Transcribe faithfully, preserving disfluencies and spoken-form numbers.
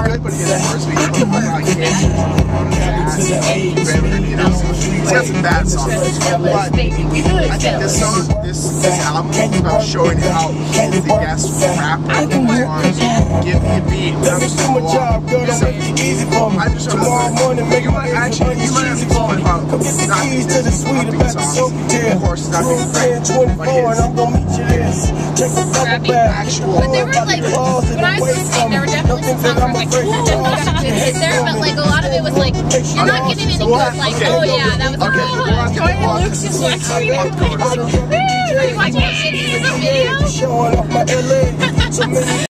good, but he has worse. We talk about kids, you know, he's got some bad songs. But I think this song, this this album is about showing how he's the best rapper as far as give me a beat. I'm just gonna go off. I'm just gonna say, you might actually, you might have a thought about not being this pumping songs. Of course, not being great, but his actual. But there were like, when I was listening, there were definitely some songs where I was like, ooh, it's there, but like a lot of it was like, you're not getting any good, like, oh yeah, that was like, oh, Joy and Luke's just watching me. Like, watching it in the video.